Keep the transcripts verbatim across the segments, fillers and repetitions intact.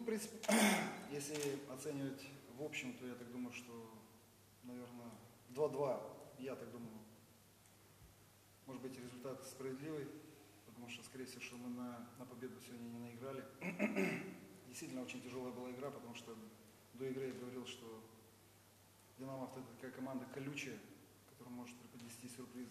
принципе, если оценивать в общем, то я так думаю, что, наверное, два-два, я так думаю, может быть, результат справедливый, потому что, скорее всего, что мы на, на победу сегодня не наиграли. Действительно, очень тяжелая была игра, потому что до игры я говорил, что Динамо это такая команда колючая, которая может преподнести сюрпризы.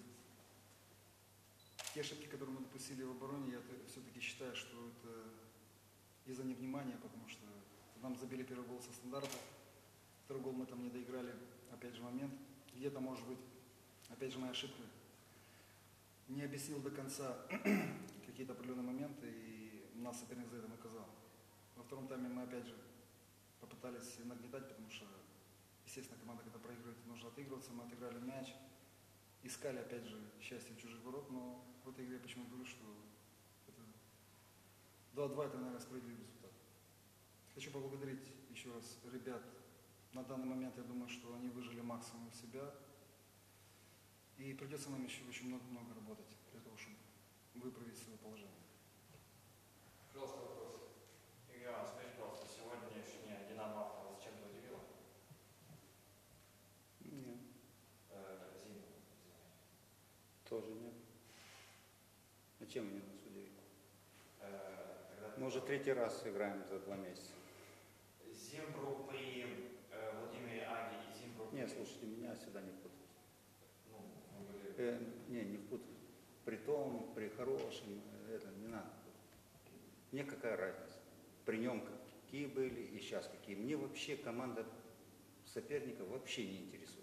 Те ошибки, которые мы допустили в обороне, я все-таки считаю, что это из-за невнимания, потому что нам забили первый гол со стандарта, второй гол мы там не доиграли, опять же момент. Где-то, может быть, опять же моя ошибка, не объяснил до конца какие-то определенные моменты, и нас соперник за это наказал. Во втором тайме мы опять же попытались нагнетать, потому что, естественно, команда, когда проигрывает, нужно отыгрываться. Мы отыграли мяч, искали, опять же, счастье в чужих ворот, но в этой игре почему-то говорю, что два-два это, наверное, справедливый результат. Хочу поблагодарить еще раз ребят. На данный момент я думаю, что они выжили максимум из себя. И придется нам еще очень много-много работать для того, чтобы выправить свое положение. Пожалуйста, вопрос. Игорь Иванович, скажите, пожалуйста, сегодняшняя Динамо Авто вас чем-то удивила? Нет. Э, Зиму, Тоже нет. А чем они нас удивили? э, когда... Мы уже третий раз играем за два месяца. Зимбру при э, Владимире Аги и Зимбру при... Нет, слушайте, меня сюда не впутать. Ну, мы были... Э, не, не впутать. При том, при хорошем, это не надо. Мне какая разница? При нем какие были и сейчас какие. Мне вообще команда соперника вообще не интересует.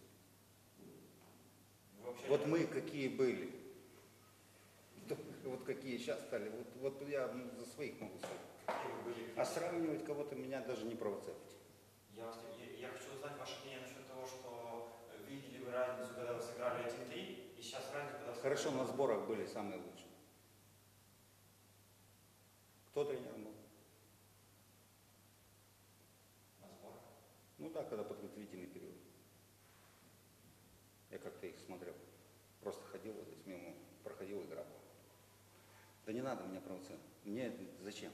Вообще Вот нет. мы какие были, вот какие сейчас стали, вот, вот я за своих могу сказать. Какие вы были? А сравнивать кого-то меня даже не провоцируйте. Я, вас- я, я хочу узнать ваше мнение насчет того, что видели вы разницу, когда вы сыграли один-три, и сейчас разницу, когда вы Хорошо, сыграли... на сборах были самые лучшие. Кто тренером был? На сборах? Ну да, когда подготовительный период. Я как-то их смотрел. Просто ходил, вот здесь мимо, проходил, игра была. Да не надо меня провоцировать. Мне зачем?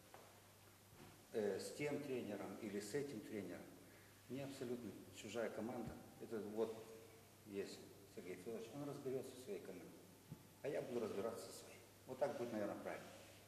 Э, с тем тренером или с этим тренером. Мне абсолютно чужая команда. Это вот есть Сергей Федорович, он разберется в своей команде. А я буду разбираться со своей. Вот так будет, наверное, правильно.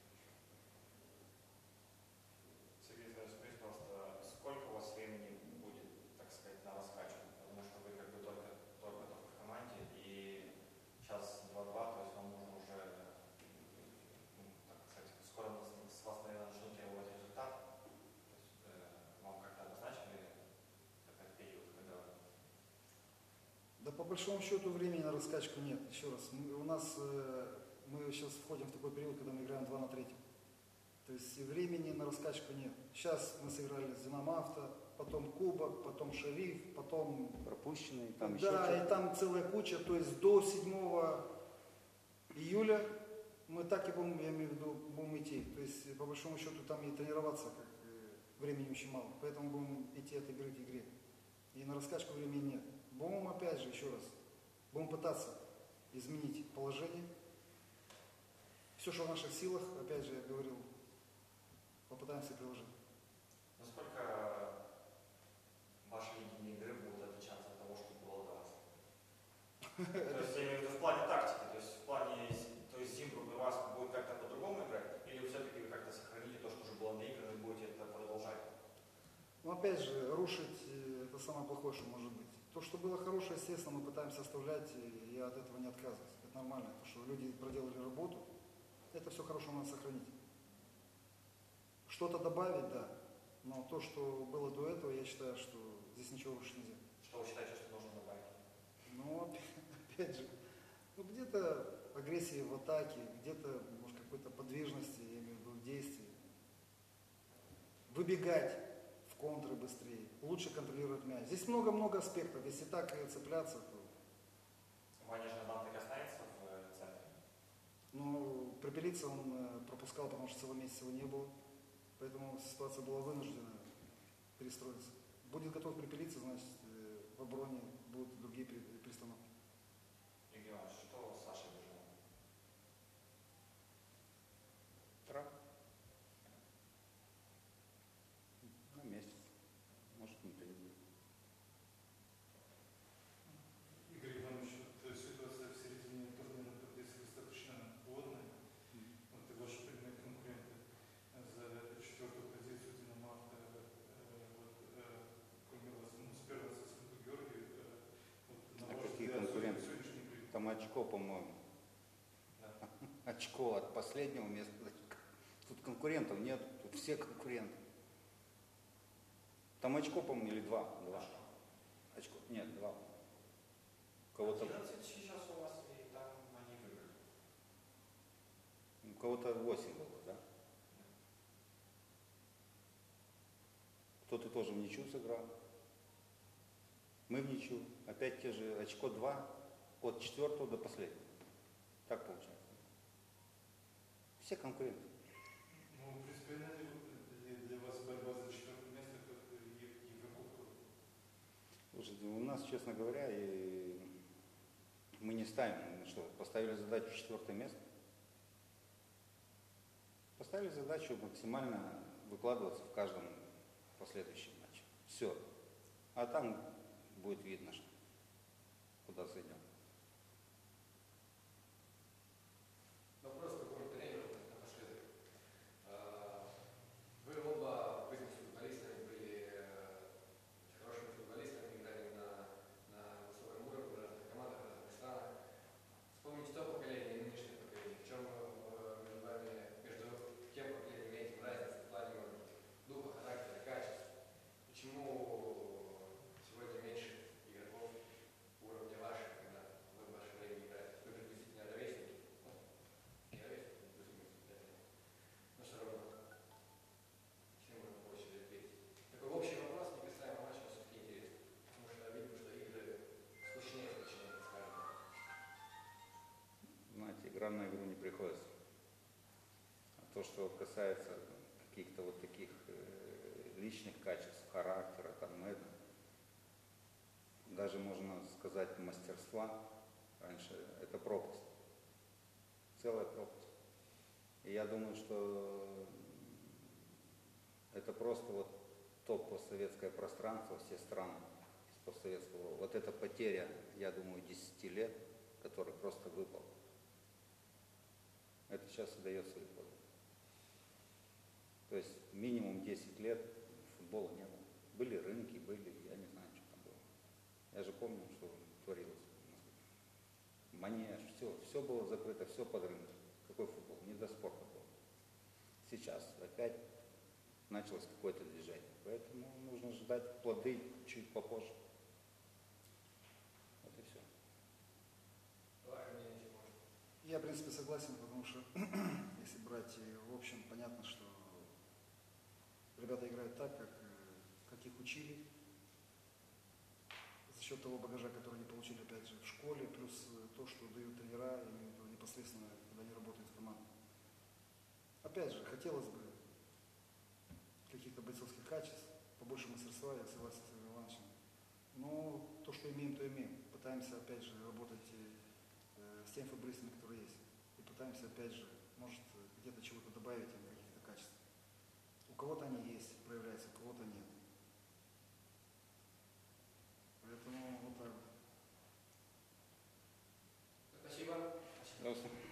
Сергей Федорович, скажите, пожалуйста, сколько у вас времени будет, так сказать, на раскачку? Потому что вы как бы только, только, только в команде, и сейчас два-два, то есть вам нужно уже, ну, так сказать, скоро с вас, наверное, начнут требовать результат. То есть, э, вам как-то обозначили такой период, когда... Да по большому счету времени на раскачку нет. Еще раз, мы, у нас э, мы сейчас входим в такой период, когда мы играем два на третьем. То есть времени на раскачку нет. Сейчас мы сыграли с Динамо Авто, потом Кубок, потом Шериф, потом... Пропущенные, там еще Да, что-то. и там целая куча. То есть до седьмого июля мы так и будем, я имею в виду, будем идти. То есть по большому счету там и тренироваться как э, времени очень мало. Поэтому будем идти от игры к игре. И на раскачку времени нет. Будем опять же, еще раз, будем пытаться изменить положение. Все, что в наших силах, опять же, я говорил, попытаемся приложить. Насколько ваше видение игры будет отличаться от того, что было до вас? То есть, я имею в виду в плане тактики, то есть в плане, то есть Зимбру у вас будет как-то по-другому играть, или вы все-таки вы как-то сохраните то, что уже было наиграно, и будете это продолжать? Но опять же, рушить э, это самое плохое, что может быть. То, что было хорошее, естественно, мы пытаемся оставлять, и я от этого не отказываюсь. Это нормально, то, что люди проделали работу, это все хорошо надо сохранить. Что-то добавить, да, но то, что было до этого, я считаю, что здесь ничего рушить нельзя. Что вы считаете, что нужно добавить? Но, опять же, ну, где-то агрессии в атаке, где-то, может, какой-то подвижности, я имею в виду, в действии. Выбегать в контры быстрее, лучше контролировать мяч. Здесь много-много аспектов. Если так цепляться, то... Ваня Жадан так и останется в центре? Ну, Припелица он пропускал, потому что целый месяц его не было. Поэтому ситуация была вынуждена перестроиться. Будет готов Припелица, значит, в обороне будут другие перестановки. Игорь Иванович, что с Сашей Бежаном? Травма. там очко, по-моему. Да. Очко от последнего места. Тут конкурентов нет, тут все конкуренты. Там очко, по-моему, или два? Два. Очко. Нет, два. У кого-то, одиннадцать сейчас у вас, и там они выиграли. у кого-то восемь было, да? Кто-то тоже в ничью сыграл. Мы в ничью. Опять те же очко два от четвертого до последнего. Так получается. Все конкуренты. Ну, принципиально для вас борьба за четвертое место, как Еврокубок. Слушайте, у нас, честно говоря, и мы не ставим, мы что, поставили задачу четвертое место. Поставили задачу максимально выкладываться в каждом последующем матче. Все. А там будет видно, что куда зайдем. Вопрос к какому тренеру напоследок. Вы оба были футболистами, были хорошими футболистами, играли на, на высоком уровне в разных командах, в разных странах. Вспомните то поколение и нынешнее поколение. В чем между вами, между тем поколением и этим разница в плане духа, характера, качеств? Почему сегодня меньше игроков уровня ваших, когда вы в ваше время играете? Вы приблизительно ровесники. Не ровесники, плюс-минус пять лет. Но все равно. Если можно больше лет десять. Такой общий вопрос, не касаемо матча, но все-таки интересно. Потому что видно, что игры скучнее, скучнее, скажем так. Знаете, игра на игру не приходится. А то, что касается каких-то вот таких э, личных качеств, характера, там, это, даже можно сказать мастерства, раньше это пропасть. Целая пропасть. И я думаю, что это просто вот то постсоветское пространство, все страны из постсоветского. Вот эта потеря, я думаю, десяти лет, которая просто выпала. Это сейчас и дает свои плоды. То есть минимум десять лет футбола не было. Были рынки, были, я не знаю, что там было. Я же помню, что творилось в Москве. Манеж, все, все было закрыто, все под рынок. Какой футбол? Не до спорта было. Сейчас опять началось какое-то движение. Поэтому нужно ждать плоды чуть попозже. Вот и все. Ваше мнение, Тимур? Я, в принципе, согласен, потому что если брать э, в общем, понятно, что ребята играют так, как, э, как их учили, за счет того багажа, который они получили, опять же, в школе, плюс э, то, что дают тренера, я имею в виду непосредственно, когда они работают в команде. Опять же, хотелось бы каких-то бойцовских качеств, побольше мастерства, я согласен с Игорем Ивановичем. Но то, что имеем, то имеем. Пытаемся, опять же, работать э, с теми футболистами, которые есть. И пытаемся, опять же, может, где-то чего-то добавить им, каких-то качеств. У кого-то они есть, проявляются, у кого-то нет. Поэтому вот так вот. Спасибо. Спасибо.